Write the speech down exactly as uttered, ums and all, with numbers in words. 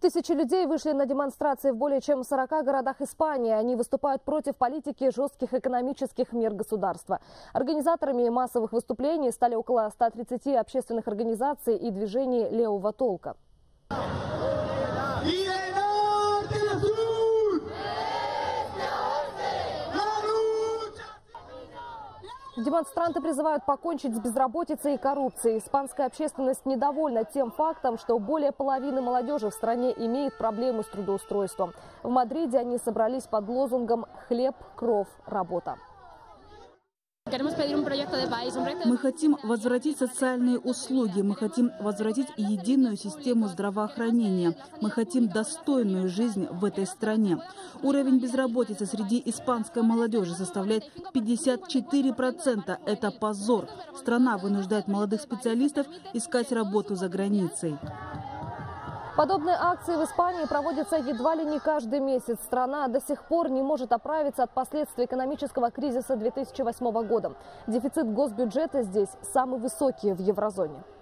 Тысячи людей вышли на демонстрации в более чем сорока городах Испании. Они выступают против политики жестких экономических мер государства. Организаторами массовых выступлений стали около ста тридцати общественных организаций и движений левого толка. Демонстранты призывают покончить с безработицей и коррупцией. Испанская общественность недовольна тем фактом, что более половины молодежи в стране имеет проблемы с трудоустройством. В Мадриде они собрались под лозунгом «Хлеб, кров, работа». Мы хотим возвратить социальные услуги, мы хотим возвратить единую систему здравоохранения, мы хотим достойную жизнь в этой стране. Уровень безработицы среди испанской молодежи составляет пятьдесят четыре процента. Это позор. Страна вынуждает молодых специалистов искать работу за границей. Подобные акции в Испании проводятся едва ли не каждый месяц. Страна до сих пор не может оправиться от последствий экономического кризиса две тысячи восьмого года. Дефицит госбюджета здесь самый высокий в еврозоне.